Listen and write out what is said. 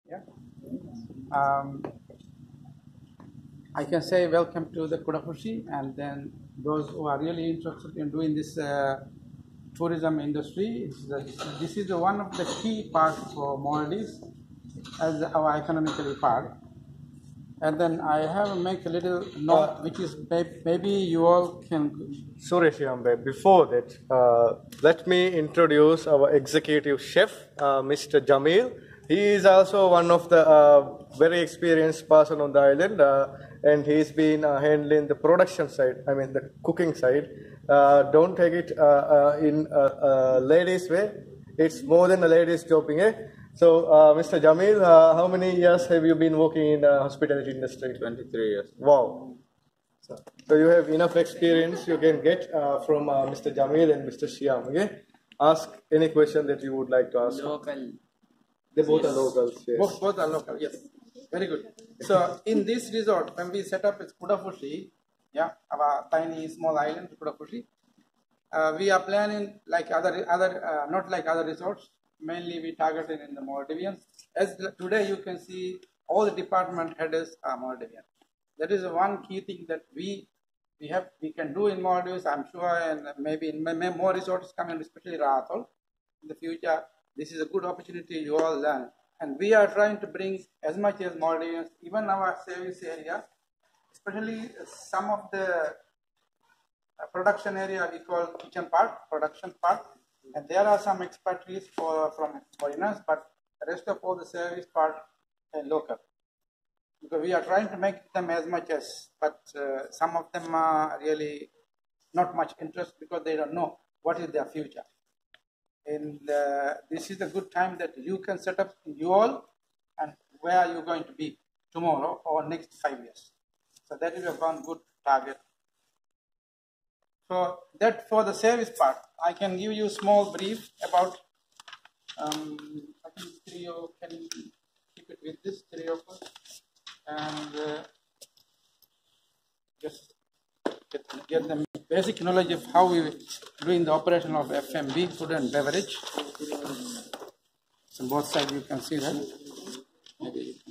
Yeah. Um, I can say welcome to the Kudakushi, and then those who are really interested in doing this tourism industry, this is one of the key parts for Maldives as our economically part. And then I have make a little note, which is maybe you all can. Suresh Yambe, before that, let me introduce our executive chef, Mr. Jamil. He is also one of the very experienced person on the island, and he's been handling the production side, I mean the cooking side. Don't take it in a ladies' way. It's more than a ladies' jobbing, eh? So, Mr. Jamil, how many years have you been working in the hospitality industry? 23 years. Wow. So you have enough experience you can get from Mr. Jamil and Mr. Shyam. Okay, ask any question that you would like to ask. Local. They both are locals. Yes. Both are local. Yes, very good. So in this resort, when we set up, it's Kudakushi, yeah, our tiny small island Kudakushi. We are planning like not like other resorts. Mainly we targeted in the Maldivians. As today you can see, all the department heads are Maldivian. That is one key thing that we can do in Maldives, I'm sure, and maybe in more resorts coming, especially Rathol. In the future, this is a good opportunity you all learn. And we are trying to bring as much as Maldivians, even our service area, especially some of the production area we call kitchen part, production part. And there are some expatriates from foreigners, but the rest of all the service part are local. Because we are trying to make them as much as, but some of them are really not much interest because they don't know what is their future. And this is a good time that you can set up you all and where are you going to be tomorrow or next 5 years. So that is one good target. So that for the service part, I can give you a small brief about, I think Trio can keep it with this, Trio first. And just get the basic knowledge of how we doing the operation of F&B, food and beverage. So both sides you can see that. Maybe